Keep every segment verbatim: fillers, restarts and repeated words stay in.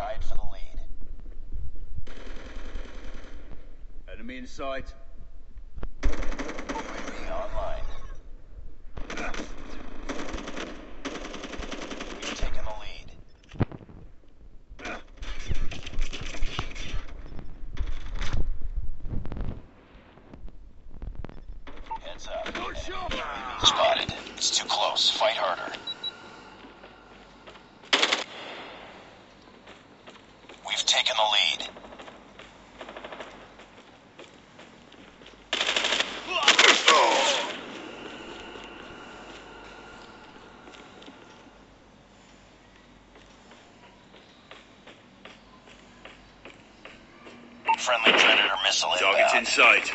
tied for the lead. Enemy in sight. U A V online. We've taken the lead. Heads up. U A V spotted. It's too close. Fight harder. We've taken the lead. Friendly Predator missile inbound. Target's in sight.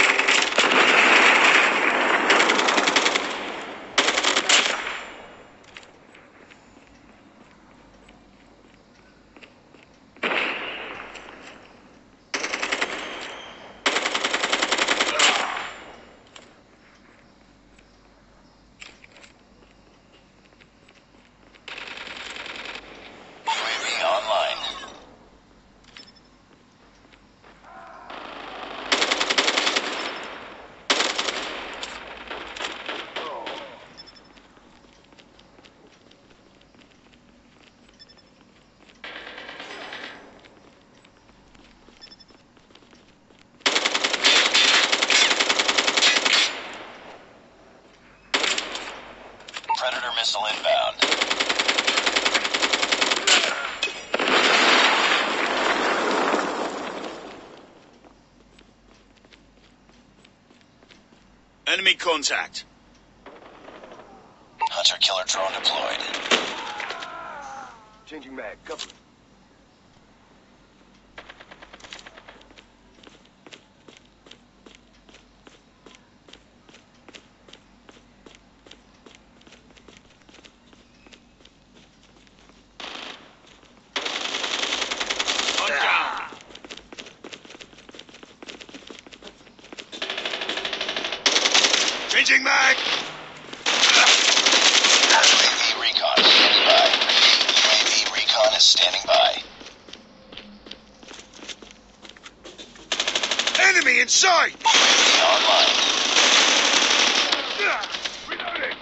Predator missile inbound. Enemy contact. Hunter killer drone deployed. Changing mag, cover. Changing mag! U A V recon is standing by. U A V recon is standing by. Enemy in sight! U A V online. Reloading!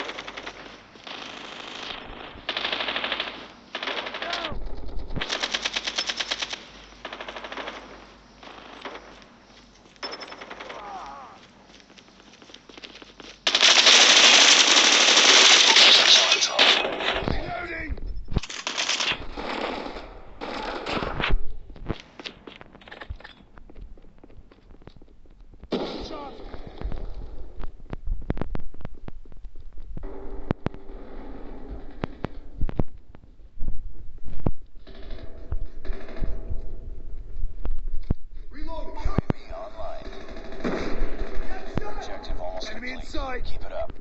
Keep it up.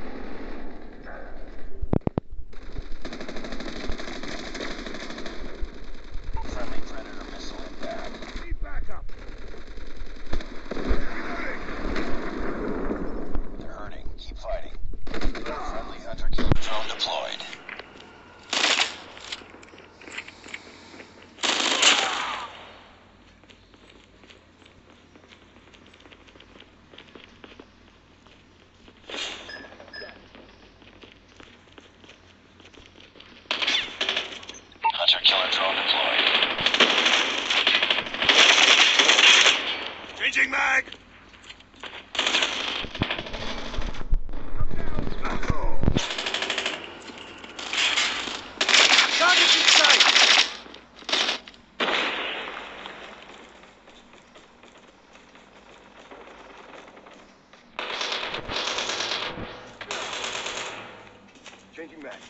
Friendly Predator missile inbound. Need backup. They're hurting. Keep fighting. Friendly Hunter killer drone deployed. Hunter killer drone deployed. Changing mag! Target in sight! Changing mag.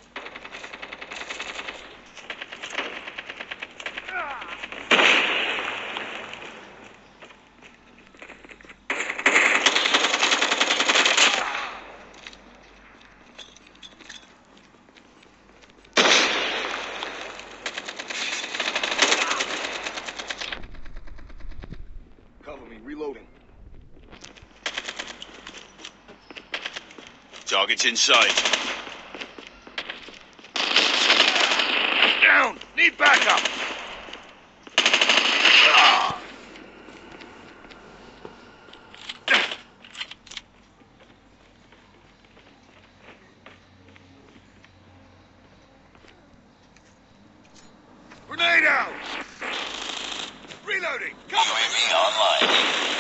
Cover me, reloading. Target's in sight. Down! Need Need backup. Ah! Grenade out! Reloading! U A V online.